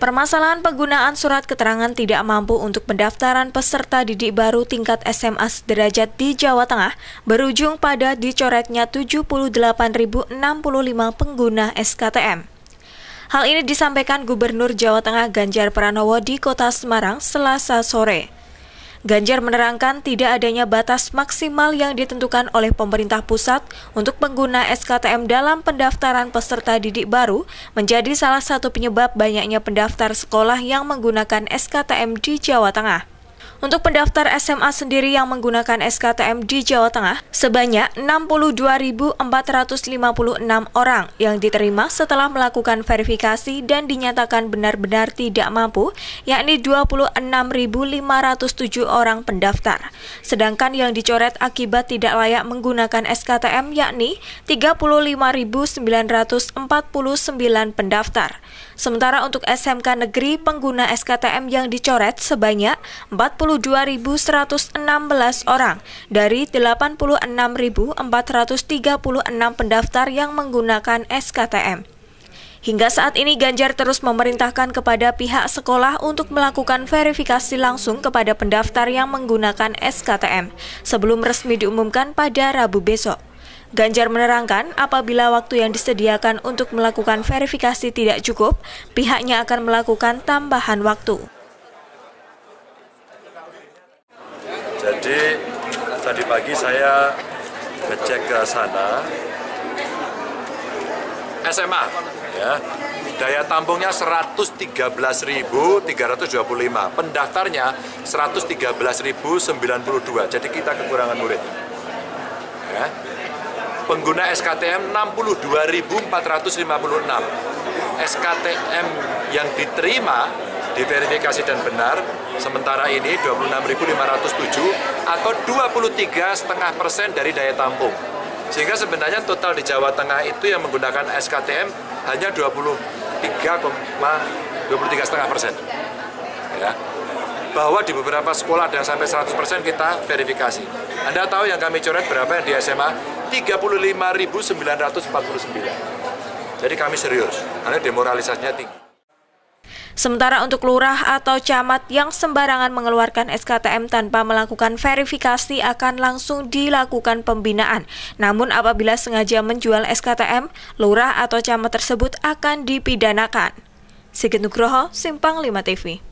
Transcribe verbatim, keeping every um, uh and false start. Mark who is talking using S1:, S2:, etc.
S1: Permasalahan penggunaan surat keterangan tidak mampu untuk pendaftaran peserta didik baru tingkat S M A sederajat di Jawa Tengah berujung pada dicoretnya tujuh puluh delapan ribu enam puluh lima pengguna S K T M. Hal ini disampaikan Gubernur Jawa Tengah Ganjar Pranowo di Kota Semarang Selasa sore. Ganjar menerangkan tidak adanya batas maksimal yang ditentukan oleh pemerintah pusat untuk pengguna S K T M dalam pendaftaran peserta didik baru menjadi salah satu penyebab banyaknya pendaftar sekolah yang menggunakan S K T M di Jawa Tengah. Untuk pendaftar S M A sendiri yang menggunakan S K T M di Jawa Tengah, sebanyak enam puluh dua ribu empat ratus lima puluh enam orang yang diterima setelah melakukan verifikasi dan dinyatakan benar-benar tidak mampu, yakni dua puluh enam ribu lima ratus tujuh orang pendaftar. Sedangkan yang dicoret akibat tidak layak menggunakan S K T M yakni tiga puluh lima ribu sembilan ratus empat puluh sembilan pendaftar. Sementara untuk S M K negeri pengguna S K T M yang dicoret sebanyak empat puluh dua ribu seratus enam belas orang dari delapan puluh enam ribu empat ratus tiga puluh enam pendaftar yang menggunakan S K T M. Hingga saat ini Ganjar terus memerintahkan kepada pihak sekolah untuk melakukan verifikasi langsung kepada pendaftar yang menggunakan S K T M sebelum resmi diumumkan pada Rabu besok. Ganjar menerangkan apabila waktu yang disediakan untuk melakukan verifikasi tidak cukup, pihaknya akan melakukan tambahan waktu.
S2: Jadi tadi pagi saya ngecek ke sana S M A, ya, daya tampungnya seratus tiga belas ribu tiga ratus dua puluh lima, pendaftarnya seratus tiga belas ribu sembilan puluh dua, jadi kita kekurangan murid. Ya. Pengguna S K T M enam puluh dua ribu empat ratus lima puluh enam, S K T M yang diterima diverifikasi dan benar sementara ini dua puluh enam ribu lima ratus tujuh atau dua puluh tiga koma lima persen dari daya tampung. Sehingga sebenarnya total di Jawa Tengah itu yang menggunakan S K T M hanya dua puluh tiga koma lima persen. Ya. Bahwa di beberapa sekolah ada yang sampai seratus persen kita verifikasi. Anda tahu yang kami coret berapa yang di S M A? tiga puluh lima ribu sembilan ratus empat puluh sembilan. Jadi kami serius, karena demoralisasinya tinggi.
S1: Sementara untuk lurah atau camat yang sembarangan mengeluarkan S K T M tanpa melakukan verifikasi akan langsung dilakukan pembinaan. Namun apabila sengaja menjual S K T M, lurah atau camat tersebut akan dipidanakan. Sigit Nugroho, Simpang lima T V.